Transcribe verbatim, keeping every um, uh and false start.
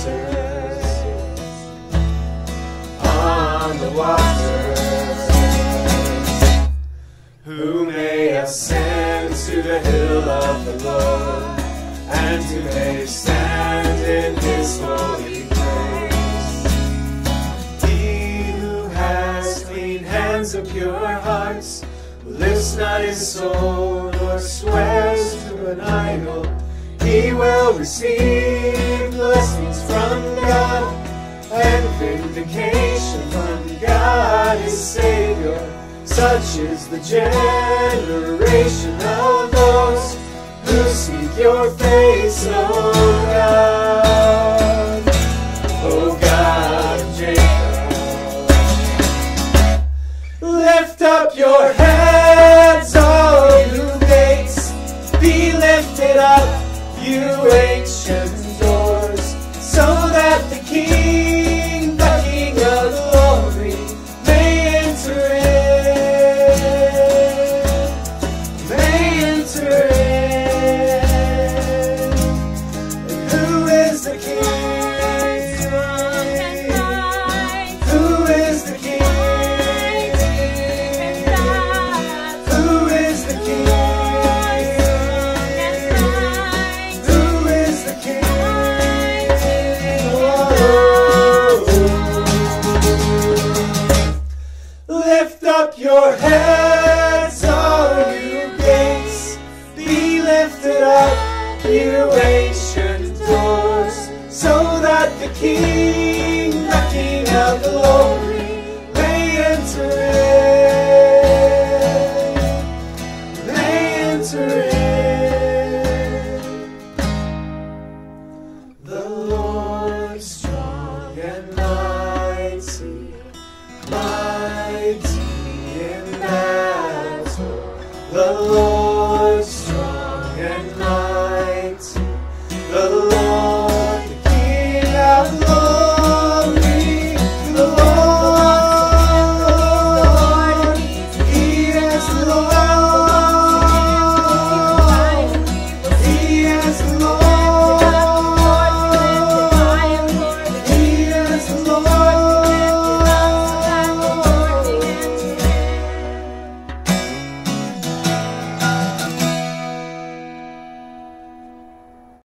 waters, on the waters. Who may ascend to the hill of the Lord, and who may stand in his holy place? He who has clean hands and pure hearts, who lifts not his soul nor swears to an idol, he will receive blessings from God and vindication from God his Savior. Such is the generation of those who seek your face, O God, O God of Jacob. Lift up your heads, all you gates, be lifted up, you ancient doors, so that the King, the King of glory, may enter in, may enter in. And who is the King? Who is the King? Who is the King? Lift up your heads, all you gates, be lifted up, you ancient doors, so that the King, the King of glory,